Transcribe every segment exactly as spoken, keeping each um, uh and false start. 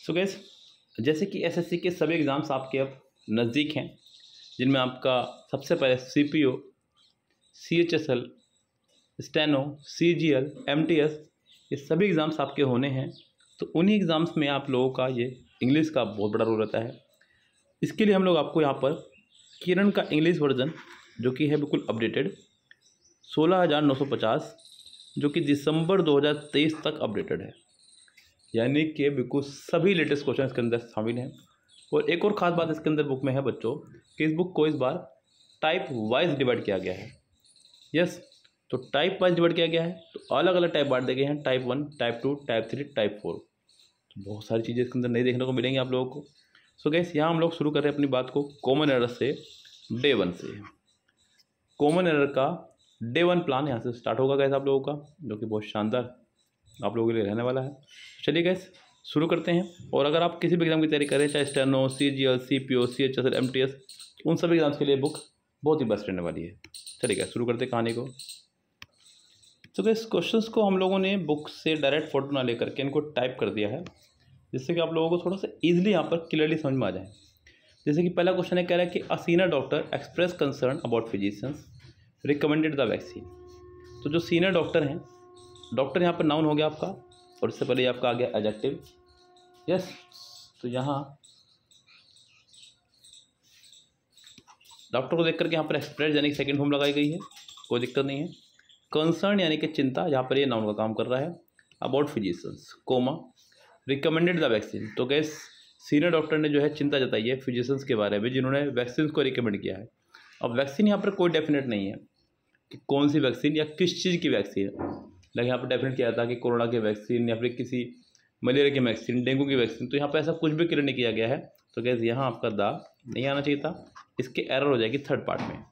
सो gas, जैसे कि SSC के सभी एग्ज़ाम्स आपके अब नज़दीक हैं, जिनमें आपका सबसे पहले CPO, CHSL, steno, CGL, MTS ये सभी एग्ज़ाम्स आपके होने हैं। तो उन्हीं एग्ज़ाम्स में आप लोगों का ये इंग्लिश का बहुत बड़ा रोल रहता है। इसके लिए हम लोग आपको यहाँ पर किरण का इंग्लिश वर्जन, जो कि है बिल्कुल अपडेटेड, सोलह हज़ार नौ सौ पचास, जो कि दिसंबर दो हज़ार तेईस तक अपडेटेड है। यानी कि बिल्कुल सभी लेटेस्ट क्वेश्चन इसके अंदर शामिल हैं। और एक और ख़ास बात इसके अंदर बुक में है बच्चों, कि इस बुक को इस बार टाइप वाइज डिवाइड किया गया है। यस, तो टाइप वाइज डिवाइड किया गया है, तो अलग अलग टाइप बांट दिए गए हैं, type one, type two, type three, type four. तो बहुत सारी चीज़ें इसके अंदर नहीं देखने को मिलेंगी आप लोगों को। सो गैस, यहाँ हम लोग शुरू कर रहे हैं अपनी बात को कॉमन एरर से, डे वन से। कॉमन एरर का डे वन प्लान यहाँ से स्टार्ट होगा गैस आप लोगों का, जो कि बहुत शानदार आप लोगों के लिए रहने वाला है। चलिए गैस, शुरू करते हैं। और अगर आप किसी भी एग्जाम की तैयारी करें, चाहे steno, CGL, CPO, CHSL, MTS, उन सभी एग्जाम्स के लिए बुक बहुत ही बेस्ट रहने वाली है। चलिए गैस, शुरू करते हैं कहानी को। तो गैस, क्वेश्चंस को हम लोगों ने बुक से डायरेक्ट फोटो ना लेकर के इनको टाइप कर दिया है, जिससे कि आप लोगों को थोड़ा सा ईजिली यहाँ पर क्लियरली समझ में आ जाए। जैसे कि पहला क्वेश्चन है, कह रहा है कि a senior doctor express concern about physicians recommended the vaccine. तो जो सीनियर डॉक्टर हैं, डॉक्टर यहाँ पर नाउन हो गया आपका, और इससे पहले आपका आ गया एडजेक्टिव। यस, तो यहाँ डॉक्टर को देख करके यहाँ पर एक्सप्रेस यानी कि सेकंड फॉर्म लगाई गई है, कोई दिक्कत नहीं है। कंसर्न यानी कि चिंता, यहाँ पर ये नाउन का काम कर रहा है। About physicians, comma, recommended the vaccine. तो गैस, सीनियर डॉक्टर ने जो है चिंता जताई है फिजिशियंस के बारे में, जिन्होंने वैक्सीन को रिकमेंड किया है। अब वैक्सीन यहाँ पर कोई डेफिनेट नहीं है कि कौन सी वैक्सीन या किस चीज़ की वैक्सीन है। लेकिन यहाँ पर डेफिनेट किया था कि कोरोना की वैक्सीन या फिर किसी मलेरिया की वैक्सीन, डेंगू की वैक्सीन। तो यहाँ पर ऐसा कुछ भी क्लियर नहीं किया गया है। तो गैस, यहाँ आपका दा नहीं आना चाहिए था, इसके एरर हो जाएगी थर्ड पार्ट में।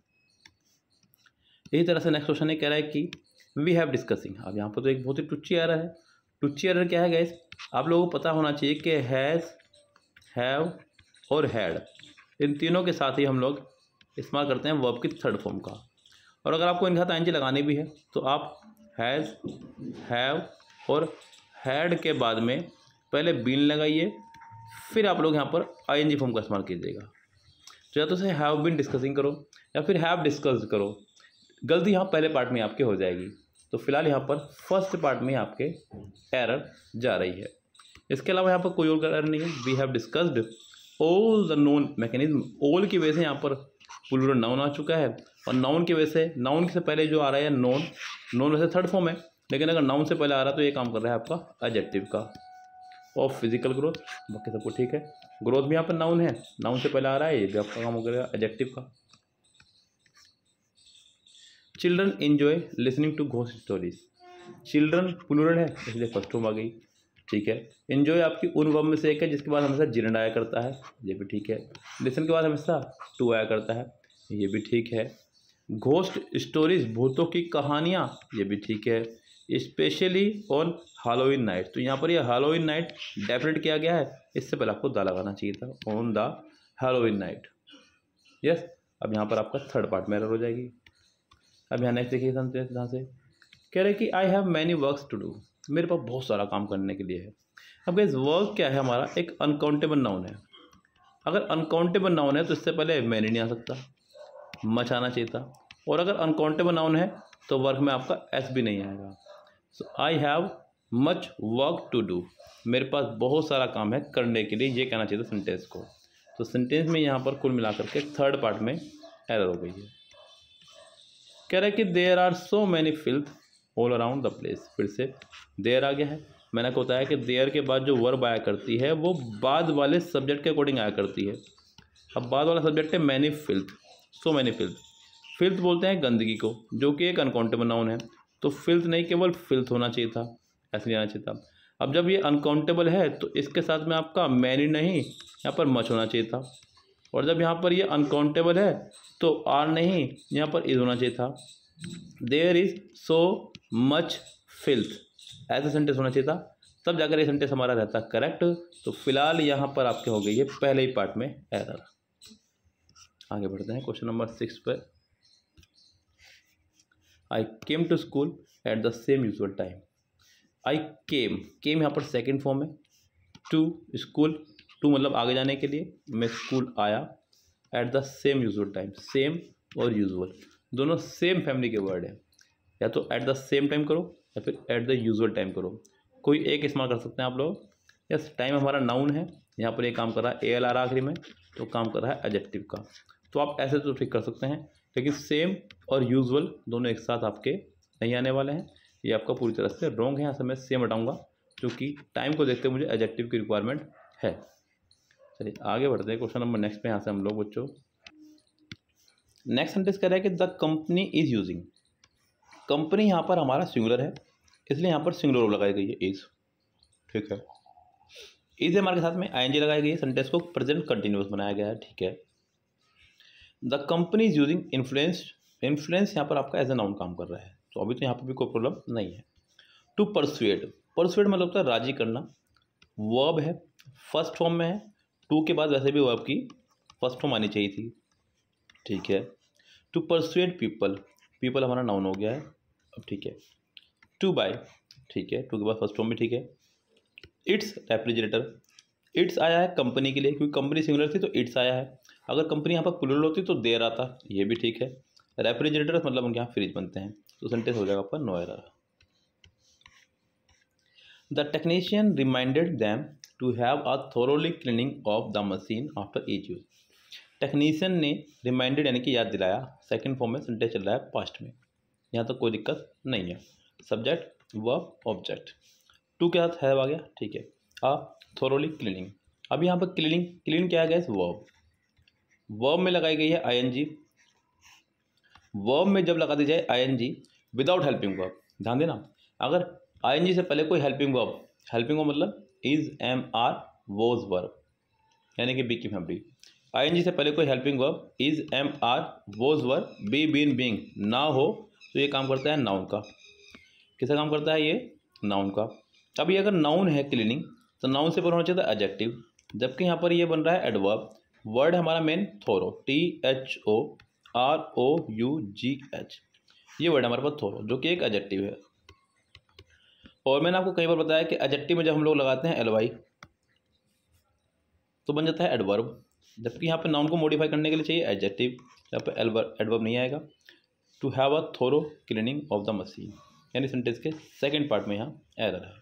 इसी तरह से नेक्स्ट क्वेश्चन है, कह रहा है कि वी हैव डिस्कसिंग। अब यहाँ पर तो एक बहुत ही टुच्ची एरर है। टुच्ची एरर क्या है गैस, आप लोगों को पता होना चाहिए कि हैज़, हैव और हैड, इन तीनों के साथ ही हम लोग इस्तेमाल करते हैं वर्ब की थर्ड फॉर्म का। और अगर आपको इनके साथ आईएनजी लगानी भी है, तो आप हैज़, हैव और हैड के बाद में पहले बीन लगाइए, फिर आप लोग यहाँ पर आईएनजी फॉर्म का इस्तेमाल कीजिएगा। तो या तो से हैव बीन डिस्कसिंग करो या फिर हैव डिस्कस्ड करो। गलती यहाँ पहले पार्ट में आपके हो जाएगी। तो फिलहाल यहाँ पर फर्स्ट पार्ट में आपके एरर जा रही है। इसके अलावा यहाँ पर कोई और एरर नहीं है। We have discussed all the known mechanism. All की वजह से यहाँ पर प्लूरल नाउन आ चुका है, और नाउन की वजह से, नाउन से पहले जो आ रहा है नोन, नोन वैसे थर्ड फॉर्म है, लेकिन अगर नाउन से पहले आ रहा है तो ये काम कर रहा है आपका एडजेक्टिव का। ऑफ फिजिकल ग्रोथ, बाकी सबको ठीक है। ग्रोथ भी यहाँ पर नाउन है, नाउन से पहले आ रहा है, ये भी आपका काम हो गया एडजेक्टिव का। Children enjoy listening to ghost stories. Children plural है, इसलिए फर्स्ट फॉर्म आ गई, ठीक है। एंजॉय आपकी उन वर्ब में से एक है जिसके बाद हमेशा जिरंड आया करता है, ये भी ठीक है। लिसन के बाद हमेशा टू आया करता है, ये भी ठीक है। घोस्ट स्टोरीज, भूतों की कहानियाँ, ये भी ठीक है। स्पेशली ऑन हैलोवीन नाइट, तो यहाँ पर ये हैलोवीन नाइट डेफिनेट किया गया है, इससे पहले आपको दा लगाना चाहिए था, on the Halloween night. Yes, अब यहाँ पर आपका थर्ड पार्ट में एरर हो जाएगी। अब यहाँ नेक्स्ट देखिए सेंटेंस, यहाँ से कह रहे हैं कि I have many works to do. मेरे पास बहुत सारा काम करने के लिए है। अब गाइस, वर्क क्या है हमारा, एक अनकाउंटेबल नाउन है। अगर अनकाउंटेबल नाउन है तो इससे पहले मैनी नहीं आ सकता, मच आना चाहिए था। और अगर अनकाउंटेबल नाउन है तो वर्क में आपका एस भी नहीं आएगा। So I have much work to do. मेरे पास बहुत सारा काम है करने के लिए, ये कहना चाहिए था सेंटेंस को। तो सेंटेंस में यहाँ पर कुल मिलाकर के थर्ड पार्ट में एरर हो गई है। कह रहा है कि there are so many filth all around the place. फिर से देयर आ गया है। मैंने आपको बताया कि देयर के बाद जो वर्ब आया करती है वो बाद वाले सब्जेक्ट के अकॉर्डिंग आया करती है। अब बाद वाला सब्जेक्ट है many filth, so many filth. Filth बोलते हैं गंदगी को, जो कि एक अनकाउंटेबल नाउन है। तो फिल्थ नहीं, केवल फिल्थ होना चाहिए था, ऐसे नहीं आना चाहिए था। अब जब ये अनकाउंटेबल है तो इसके साथ में आपका मैनी नहीं, यहाँ पर मच होना चाहिए था। और जब यहाँ पर ये अनकाउंटेबल है तो आर नहीं, यहाँ पर इज होना चाहिए था। There is so much filth, ऐसा सेंटेंस होना चाहिए था, तब जाकर ये सेंटेंस हमारा रहता करेक्ट। तो फिलहाल यहाँ पर आपके हो गई है पहले ही पार्ट में एरर। आगे बढ़ते हैं क्वेश्चन नंबर सिक्स पर। I came to school at the same usual time. I came, came यहाँ पर सेकेंड फॉर्म है, टू स्कूल, टू मतलब आगे जाने के लिए, मैं स्कूल आया। At the same usual time, same और यूजुअल दोनों सेम फैमिली के वर्ड हैं, या तो एट द सेम टाइम करो या फिर एट द यूजुअल टाइम करो, कोई एक इस्तेमाल कर सकते हैं आप लोग। यस, टाइम हमारा नाउन है, यहाँ पर ये काम कर रहा है ए एल आर आखिरी में, तो काम कर रहा है एडजेक्टिव का, तो आप ऐसे तो ठीक कर सकते हैं, लेकिन सेम और यूजुअल दोनों एक साथ आपके नहीं आने वाले हैं, ये आपका पूरी तरह से रॉन्ग है। यहाँ से मैं सेम हटाऊंगा क्योंकि टाइम को देखते हुए मुझे एडजेक्टिव की रिक्वायरमेंट है। चलिए आगे बढ़ते हैं क्वेश्चन नंबर नेक्स्ट पे। यहाँ से हम लोग बच्चों नेक्स्ट सेंटेंस कह रहा है कि the company is using, company यहाँ पर हमारा सिंगुलर है इसलिए यहाँ पर सिंगुलर वर्ब लगाई गई है इज, ठीक है। इज हमारे साथ में आईएनजी लगाई गई है, सेंटेंस को प्रेजेंट कंटिन्यूअस बनाया गया है, ठीक है। The company is using influence, influence यहाँ पर आपका एज ए नाउन काम कर रहा है, तो अभी तो यहाँ पर भी कोई प्रॉब्लम नहीं है। टू परसुएड, परसुएड मतलब होता है राजी करना, वर्ब है, फर्स्ट फॉर्म में है, टू के बाद वैसे भी वर्ब की फर्स्ट फॉर्म आनी चाहिए थी, ठीक है। टू परसुएड पीपल, पीपल हमारा नाउन हो गया है अब, ठीक है। टू बाय, ठीक है, टू के बाद फर्स्ट फॉर्म भी ठीक है। इट्स रेफ्रिजरेटर, इट्स आया है कंपनी के लिए क्योंकि कंपनी सिंगुलर थी तो इट्स आया है, अगर कंपनी यहाँ पर प्लूरल होती तो देर आता, ये भी ठीक है। रेफ्रिजरेटर मतलब उनके यहाँ फ्रिज बनते हैं, तो सेंटेंस हो जाएगा पर no error. The technician reminded them to have a thoroughly cleaning of the machine after each use, technician ने रिमाइंडेड यानी कि याद दिलाया, सेकंड फॉर्म में सेंटेंस चल रहा है पास्ट में, यहाँ तक तो कोई दिक्कत नहीं है। सब्जेक्ट वर्ब ऑब्जेक्ट, टू के साथ हैव आ गया, ठीक है। अ थोरोली क्लीनिंग, अब यहाँ पर क्लीनिंग, क्लीन क्या है गैस, वर्ब, वर्ब में लगाई गई है आईएनजी, वर्ब में जब लगा दी जाए आईएनजी विदाउट हेल्पिंग वर्ब, ध्यान देना, अगर आईएनजी से पहले कोई हेल्पिंग वर्ब, हेल्पिंग वर्ब मतलब is am are was verb यानी कि बी की फैमिली, आईएनजी से पहले कोई helping verb is am are was verb be been being ना हो तो ये काम करता है नाउन का, किसका काम करता है ये, नाउन का। अब ये अगर नाउन है क्लीनिंग तो नाउन से पर होना चाहिए था एडजेक्टिव, जबकि यहाँ पर ये बन रहा है एडवर्ब, वर्ड हमारा main thorough, T H O R O U G H, ये वर्ड हमारे पास थोरो जो कि एक एडजेक्टिव है। और मैंने आपको कई बार बताया कि एडजेक्टिव में जब हम लोग लगाते हैं एल वाई तो बन जाता है एडवर्ब, जबकि यहाँ पे नाउन को मॉडिफाई करने के लिए चाहिए एडजेक्टिव, यहाँ पे एडवर्ब नहीं आएगा। To have a thorough cleaning of the machine, यानी सेंटेंस के सेकंड पार्ट में यहाँ एरर है।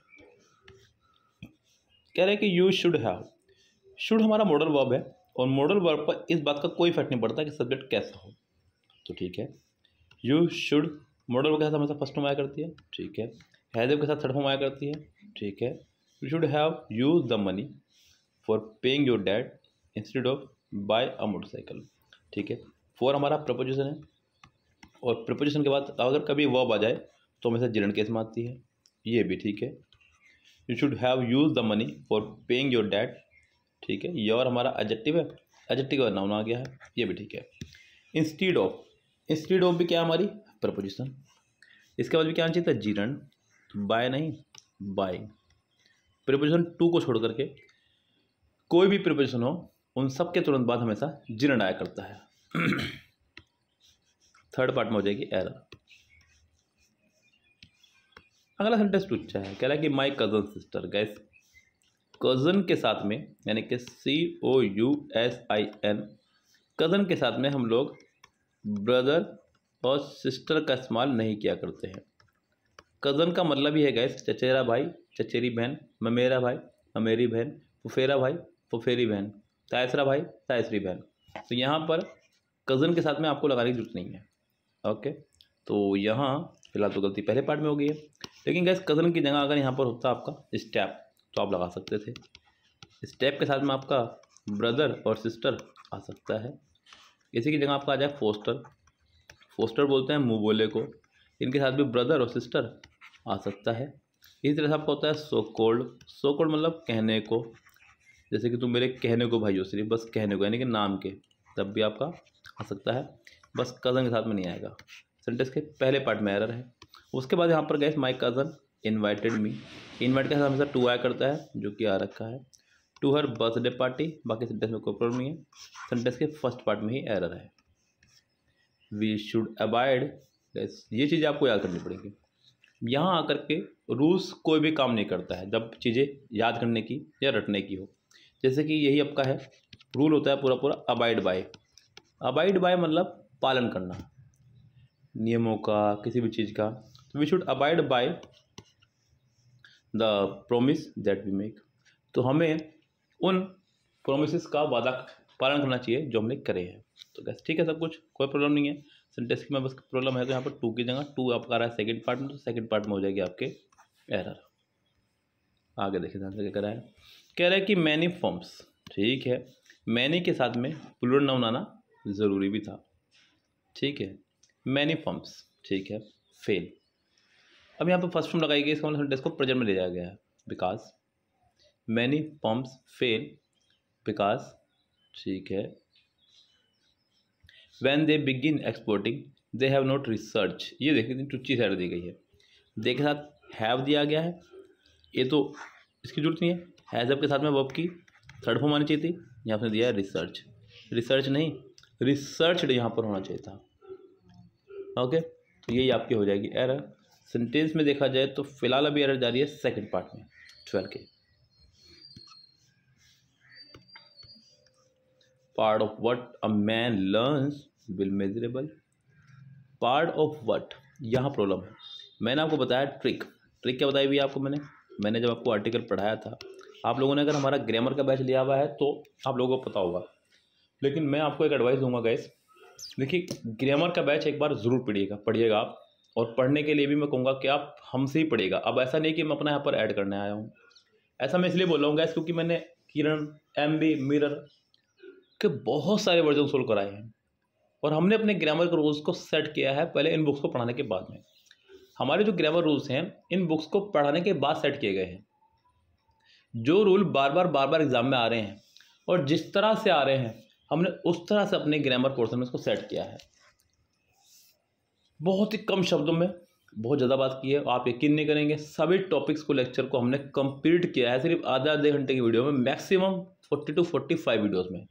कह रहे हैं कि यू शुड हैव, शुड हमारा मॉडल वर्ब है और मॉडल वर्ब पर इस बात का कोई फर्क नहीं पड़ता कि सब्जेक्ट कैसा हो, तो ठीक है। यू शुड मॉडल वर्ब के साथ हमेशा फर्स्ट फॉर्म आया करती है, ठीक है। हैव के साथ थर्ड फॉर्म आया करती है, ठीक है। You should have use the money for paying your dad instead of buy a motorcycle, ठीक है। फॉर हमारा प्रपोजिशन है और प्रपोजिशन के बाद अगर कभी वर्ब आ जाए तो हमेशा जिरन केस में आती है, ये भी ठीक है। You should have use the money for paying your dad, ठीक है। योर हमारा एडजेक्टिव है, एडजेक्टिव का नाउन आ गया है, ये भी ठीक है। इंस्टीड ऑफ, इंस्टीड ऑफ भी क्या हमारी प्रपोजिशन, इसके बाद भी क्या आना चाहिए था जिरन, बाय नहीं बाइंग। प्रीपोजिशन टू को छोड़ करके कोई भी प्रीपोजिशन हो उन सब के तुरंत बाद हमेशा जिरन आया करता है। थर्ड पार्ट में हो जाएगी एरर। अगला सेंटेंस पूछा है, कह रहा है कि माई कजन सिस्टर, गैस कजन के साथ में यानी कि C O U S I N, cousin के साथ में हम लोग ब्रदर और सिस्टर का इस्तेमाल नहीं किया करते हैं। कज़न का मतलब ही है गैस चचेरा भाई, चचेरी बहन, ममेरा भाई, ममेरी बहन, फुफेरा भाई, फुफेरी बहन, तायसरा भाई, तायसरी बहन। तो यहाँ पर कज़न के साथ में आपको लगाने की जरूरत नहीं है, ओके। तो यहाँ फिलहाल तो गलती पहले पार्ट में हो गई है, लेकिन गैस कज़न की जगह अगर यहाँ पर होता आपका स्टेप तो आप लगा सकते थे, स्टेप के साथ में आपका ब्रदर और सिस्टर आ सकता है। इसी की जगह आपका आ जाए फोस्टर, फोस्टर बोलते हैं मुँह बोले को, इनके साथ भी ब्रदर और सिस्टर आ सकता है। इसी तरह से आपका होता है सो कोल्ड, सो कोल्ड मतलब कहने को, जैसे कि तुम मेरे कहने को भाई हो, सिर्फ बस कहने को यानी कि नाम के, तब भी आपका आ सकता है, बस कज़न के साथ में नहीं आएगा। सेंटेंस के पहले पार्ट में एरर है। उसके बाद यहाँ पर गए my cousin invited me, invite के साथ हमेशा टू आया करता है जो कि आ रखा है, टू हर बर्थडे पार्टी, बाकी सेंटेंस में कोई प्रॉब्लम नहीं है, सेंटेंस के फर्स्ट पार्ट में ही एरर है। वी शुड अवॉइड, ये चीज़ें आपको याद करनी पड़ेगी। यहाँ आकर के रूल्स कोई भी काम नहीं करता है जब चीज़ें याद करने की या रटने की हो। जैसे कि यही आपका है रूल होता है पूरा पूरा अबाइड बाय। अबाइड बाय मतलब पालन करना नियमों का, किसी भी चीज़ का। तो we should abide by the promise that we make. तो हमें उन प्रोमिस का वादा पालन करना चाहिए जो हमने करे हैं। तो गैस ठीक है, सब कुछ कोई प्रॉब्लम नहीं है। सेंटेंस की में बस प्रॉब्लम है तो यहाँ पर टू की जगह टू आपका आ रहा है सेकंड पार्ट में, तो सेकंड पार्ट में हो जाएगी आपके एरर। आगे देखिए ध्यान से क्या कह रहा है, कह रहा है कि मैनी फॉर्म्स। ठीक है, मैनी के साथ में प्लूरल नाउन आना ज़रूरी भी था। ठीक है, मैनी फॉर्म्स। ठीक है, फेल। अब यहाँ पर फर्स्ट फॉर्म लगाई गई, इसका मतलब सेंटेंस को प्रेजेंट में ले जाया गया है। Because many forms fail because, ठीक है, when they begin exporting they have not research। ये देखिए टुच्ची साइड दी गई है, दे के साथ हैव दिया गया है, ये तो इसकी जरूरत नहीं है। हैज़ के साथ में वर्ब की थर्ड फॉर्म आनी चाहिए थी, यहाँ पे दिया है रिसर्च। रिसर्च नहीं, रिसर्च्ड यहाँ पर होना चाहिए था। ओके, तो यही आपकी हो जाएगी एरर। सेंटेंस में देखा जाए तो फिलहाल अभी एरर जा रही है सेकंड पार्ट में ट्वेल्व के। Part of what a man learns will measurable. Part of what, यहाँ प्रॉब्लम है। मैंने आपको बताया ट्रिक। ट्रिक क्या बताई हुई है आपको मैंने मैंने जब आपको आर्टिकल पढ़ाया था। आप लोगों ने अगर हमारा ग्रामर का बैच लिया हुआ है तो आप लोगों को पता होगा, लेकिन मैं आपको एक एडवाइस दूंगा गाइस। देखिए, ग्रामर का बैच एक बार ज़रूर पढ़िएगा पढ़िएगा आप, और पढ़ने के लिए भी मैं कहूँगा कि आप हमसे ही पढ़िएगा। अब ऐसा नहीं कि मैं अपना यहाँ पर ऐड करने आया हूँ, ऐसा मैं इसलिए बोल रहा हूँ गाइस क्योंकि मैंने किरण, एम बी, मिरर के बहुत सारे वर्जन सोल्व कराए हैं, और हमने अपने ग्रामर के रूल्स को सेट किया है पहले इन बुक्स को पढ़ाने के बाद में। हमारे जो ग्रामर रूल्स हैं इन बुक्स को पढ़ाने के बाद सेट किए गए हैं। जो रूल बार बार बार बार एग्जाम में आ रहे हैं और जिस तरह से आ रहे हैं हमने उस तरह से अपने ग्रामर पोर्शन में इसको सेट किया है। बहुत ही कम शब्दों में बहुत ज़्यादा बात की है, आप यकीन नहीं करेंगे सभी टॉपिक्स को, लेक्चर को हमने कंप्लीट किया है सिर्फ आधा आधे घंटे की वीडियो में, maximum forty two forty five videos में।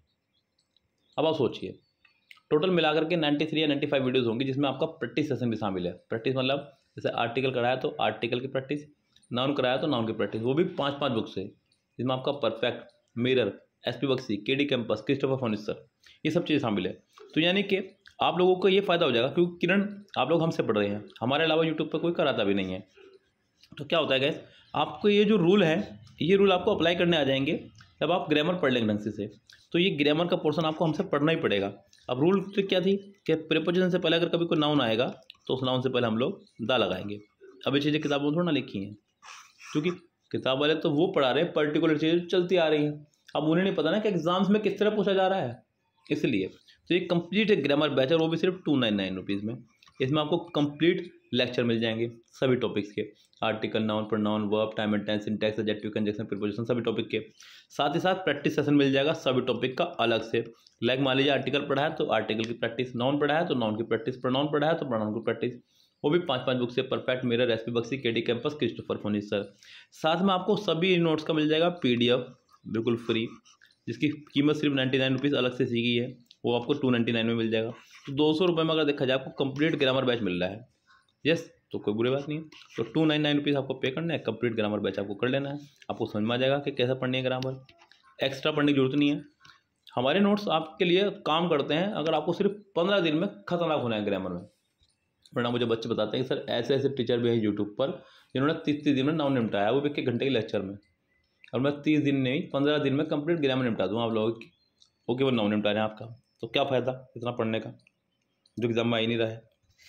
अब आप सोचिए टोटल मिलाकर के तिरानवे या पचानवे वीडियोस होंगी जिसमें आपका प्रैक्टिस सेशन भी शामिल है। प्रैक्टिस मतलब जैसे आर्टिकल कराया तो आर्टिकल की प्रैक्टिस, नाउन कराया तो नाउन की प्रैक्टिस, वो भी पांच पांच बुक से, जिसमें आपका perfect, mirror, SP Bakshi, KD Campus, Christopher फोनिस्टर, ये सब चीज़ें शामिल है। तो यानी कि आप लोगों को ये फ़ायदा हो जाएगा क्योंकि किरण आप लोग हमसे पढ़ रहे हैं, हमारे अलावा यूट्यूब पर कोई कराता भी नहीं है। तो क्या होता है गैस, आपको ये जो रूल है ये रूल आपको अप्लाई करने आ जाएंगे जब आप ग्रामर पढ़ लेंगे ढंग से। तो ये ग्रामर का पोर्शन आपको हमसे पढ़ना ही पड़ेगा। अब रूल ट्रिक क्या थी कि प्रीपोजिशन से पहले अगर कभी कोई नाउन आएगा तो उस नाउन से पहले हम लोग दा लगाएंगे। अब ये चीज़ें किताबों में थोड़ा ना लिखी हैं, क्योंकि किताब वाले तो वो पढ़ा रहे हैं पर्टिकुलर चीज़ें चलती आ रही हैं। अब उन्हें नहीं पता ना कि एग्जाम्स में किस तरह पूछा जा रहा है, इसलिए तो ये कंप्लीट ग्रामर बैच है, वो भी सिर्फ टू नाइन नाइन रुपीज़ में। इसमें आपको कंप्लीट लेक्चर मिल जाएंगे सभी टॉपिक्स के, article, noun, pronoun, verb, time and tense, syntax, adjective, conjunction, preposition, सभी टॉपिक के। साथ ही साथ प्रैक्टिस सेशन मिल जाएगा सभी टॉपिक का अलग से। लाइक मान लीजिए आर्टिकल पढ़ा है तो आर्टिकल की प्रैक्टिस, नाउन पढ़ा है तो नाउन की प्रैक्टिस, प्रोनाउन पढ़ा है तो प्रोनाउन की प्रैक्टिस, वो भी पाँच पाँच बुक से, perfect, mirror, SP Bakshi, KD Campus, Christopher फोनिस्टर। साथ में आपको सभी नोट्स का मिल जाएगा पीडीएफ बिल्कुल फ्री, जिसकी कीमत सिर्फ नाइन्टी नाइन रुपीज़ अलग से सी गई है, वो आपको टू नाइन्टी नाइन में मिल जाएगा। तो दो सौ रुपये में अगर देखा जाए आपको कंप्लीट ग्रामर बैच मिल रहा है, यस, तो कोई बुरी बात नहीं है। तो टू नाइन नाइन रुपीज़ आपको पे करना है, कंप्लीट ग्रामर बैच आपको कर लेना है। आपको समझ में आ जाएगा कि कैसा पढ़नी है ग्रामर, एक्स्ट्रा पढ़ने की जरूरत नहीं है। हमारे नोट्स आपके लिए काम करते हैं अगर आपको सिर्फ पंद्रह दिन में खतरनाक होना है ग्रामर में। वरना मुझे बच्चे बताते हैं कि सर ऐसे ऐसे टीचर भी हैं यूट्यूब पर जिन्होंने तीस तीस दिन में नाउन निपटाया, वो भी एक घंटे के लेक्चर में, और मैं तीस दिन नहीं पंद्रह दिन में कंप्लीट ग्रामर निपटा दूँ आप लोगों की, वो केवल नाउन निपटा रहे हैं आपका। तो क्या फ़ायदा इतना पढ़ने का जो एग्जाम में आ ही नहीं रहा है।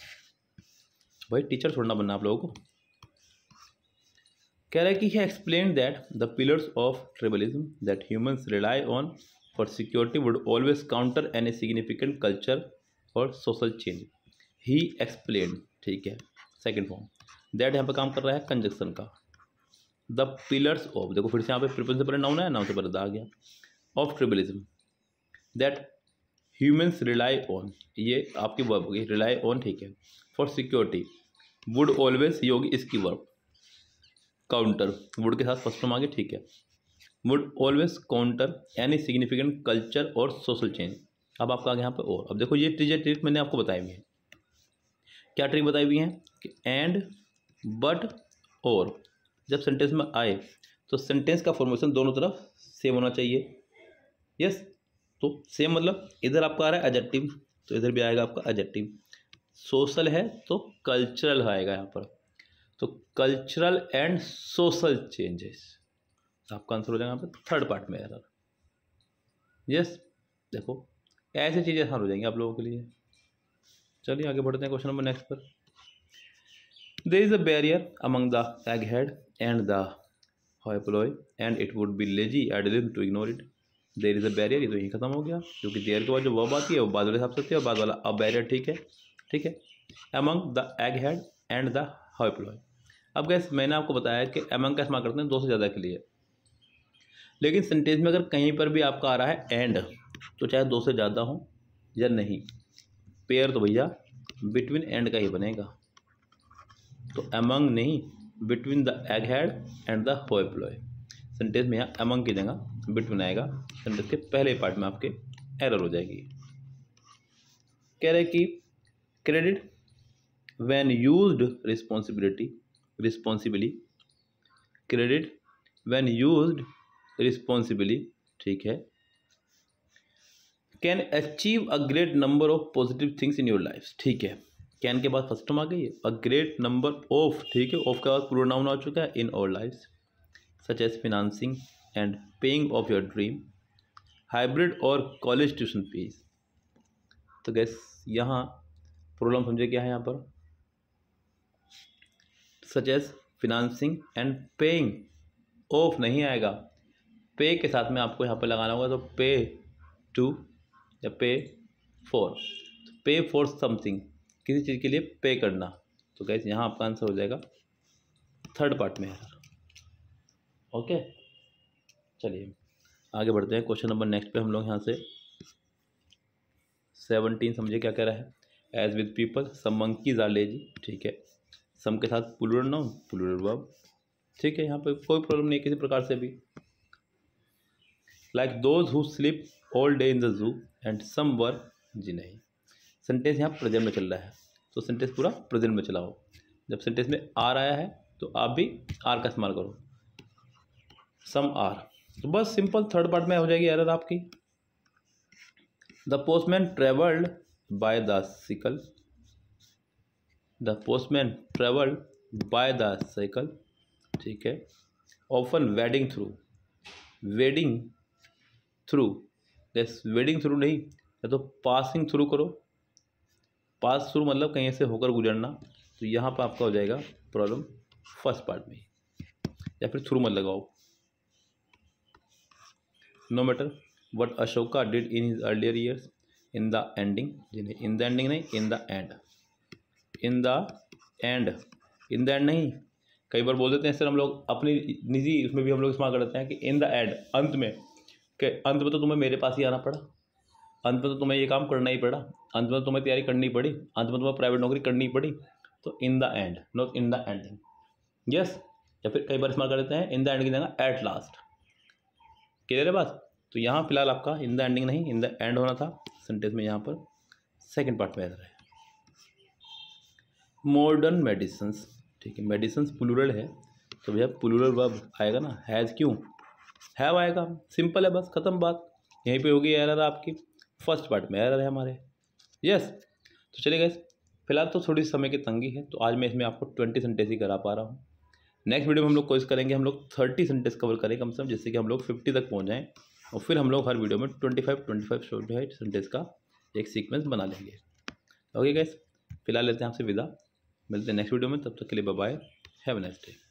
भाई टीचर छोड़ना बनना आप लोगों को। कह रहा है कि explain that the pillars of tribalism that humans rely on for security would always counter any significant culture और सोशल चेंज। ही एक्सप्लेन, ठीक है, सेकेंड फॉर्म, दैट यहाँ पे काम कर रहा है कंजक्शन का। द पिलर्स ऑफ, देखो फिर से यहाँ पे प्रीपोजिशन से पहले नाउन है, नाउन से पहले दा आ गया, of tribalism that humans rely on, ये आपकी वर्ब होगी, रिलाई ऑन, ठीक है, फॉर सिक्योरिटी, वुड ऑलवेज, ये होगी इसकी वर्ब, काउंटर, वुड के साथ फर्स्ट फॉर्म आ गई, ठीक है, would always counter any significant culture और सोशल चेंज। अब आपका आगे यहाँ पे और, अब देखो ये ट्रिक ट्रिक मैंने आपको बताई हुई है। क्या ट्रिक बताई हुई है कि एंड बट, और जब सेंटेंस में आए तो सेंटेंस का फॉर्मेशन दोनों तरफ सेम होना चाहिए। यस, तो सेम मतलब इधर आपका आ रहा है एडजेक्टिव, तो इधर भी आएगा आपका एडजेक्टिव। सोशल है तो कल्चरल आएगा यहाँ पर, तो कल्चरल एंड सोशल चेंजेस आपका आंसर हो जाएगा यहाँ पर थर्ड पार्ट में एरर। यस, देखो ऐसी चीज़ें आसान हो जाएंगी आप लोगों के लिए। चलिए आगे बढ़ते हैं क्वेश्चन नंबर नेक्स्ट पर। There is a barrier among the egghead and the hoi polloi and it would be lazy idling to ignore it. There is a barrier, ये तो यही खत्म हो गया, क्योंकि देयर के बाद जो वर्ब आती है वो बाद वाले हिसाब से होती है और बाद वाला अ बैरियर। ठीक है, ठीक है। Among the egghead and the hoi polloi. अब गैस मैंने आपको बताया कि अमंग का इस्तेमाल करते हैं दो से ज़्यादा के लिए, लेकिन सेंटेंस में अगर कहीं पर भी आपका आ रहा है एंड, तो चाहे दो से ज़्यादा हो या नहीं, पेयर तो भैया बिटवीन एंड का ही बनेगा। तो अमंग नहीं, between the egghead and the hoi polloi. Sentence में यहाँ अमंग की जगह बिटवीन आएगा, सेंटेंस के पहले पार्ट में आपके एरर हो जाएगी। कह रहे कि credit when used responsibility responsibly credit when used responsibly, ठीक है, can achieve a great number of positive things in your life. ठीक है, कैन के बाद फर्स्ट टर्म आ गई है, अ ग्रेट नंबर ऑफ, ठीक है, ऑफ के बाद प्लूरल नाउन आ चुका है, in our life such as financing and paying off your dream, hybrid और कॉलेज ट्यूशन फीस। तो गैस यहाँ प्रॉब्लम समझे क्या है, यहाँ पर such as financing and paying off नहीं आएगा, पे के साथ में आपको यहाँ पर लगाना होगा, तो पे टू या पे फॉर, पे फॉर समथिंग, किसी चीज़ के लिए पे करना। तो गैस यहाँ आपका आंसर हो जाएगा थर्ड पार्ट में एरर। ओके, चलिए आगे बढ़ते हैं क्वेश्चन नंबर नेक्स्ट पे। हम लोग यहाँ से सेवनटीन समझिए क्या कह रहा है, as with people some monkeys are lazy. ठीक है, सम के साथ प्लूरल नाउन प्लूरल वर्ब। ठीक है, यहाँ पे कोई प्रॉब्लम नहीं किसी प्रकार से भी। Like those who sleep all day in the zoo and some were, जी नहीं, सेंटेंस यहाँ प्रेजेंट में चल रहा है, तो सेंटेंस पूरा प्रेजेंट में चलाओ। जब सेंटेंस में आर आया है तो आप भी आर का इस्तेमाल करो, सम आर। तो बस सिंपल थर्ड पार्ट में हो जाएगी एरर आपकी। The postman travelled by the cycle, the postman travelled by the cycle, ठीक है, often wading through, wading through, yes wading through नहीं, या तो पासिंग थ्रू करो, पास थ्रू मतलब कहीं से होकर गुजरना। तो यहाँ पर आपका हो जाएगा प्रॉब्लम फर्स्ट पार्ट में, या फिर थ्रू मत लगाओ। No matter what Ashoka did in his earlier years in the ending, in the ending नहीं, in the end, in the end, in the end नहीं। कई बार बोल देते हैं सर हम लोग अपनी निजी उसमें भी हम लोग इस्तेमाल करते हैं कि इन द एंड, अंत में, कि अंत में तो तुम्हें मेरे पास ही आना पड़ा, अंत में तो तुम्हें ये काम करना ही पड़ा, अंत में तो तुम्हें तैयारी करनी पड़ी, अंत में तुम्हें प्राइवेट नौकरी करनी पड़ी। तो in the end, not in the ending. Yes, या फिर कई बार इस्तेमाल कर देते हैं इन द एंड की जगह एट लास्ट। क्लियर है बात? तो यहाँ फिलहाल आपका इन द एंडिंग नहीं, इन द एंड होना था सेंटेंस में, यहाँ पर सेकेंड पार्ट में एरर है। मॉडर्न मेडिसिन्स, ठीक है, मेडिसिन्स प्लूरल है तो भैया प्लूरल वर्ब आएगा ना, हैज़ क्यों, हैव आएगा, सिंपल है, बस खत्म बात। यहीं पे होगी एरर आपकी, फर्स्ट पार्ट में एरर है हमारे। यस, तो चलिए गाइस फिलहाल तो थोड़ी समय की तंगी है, तो आज मैं इसमें आपको ट्वेंटी सेंटेंस ही करा पा रहा हूँ। नेक्स्ट वीडियो में हम लोग कोशिश करेंगे हम लोग थर्टी सेंटेंस कवर करें कम से कम, जिससे कि हम लोग फिफ्टी तक पहुँच जाएँ, और फिर हम लोग हर वीडियो में ट्वेंटी फाइव ट्वेंटी फाइव जो है सेंटेंस का एक सीक्वेंस बना लेंगे। ओके गाइस, फिलहाल लेते हैं आपसे विदा, मिलते हैं नेक्स्ट वीडियो में, तब तक के लिए bye bye, have a nice day.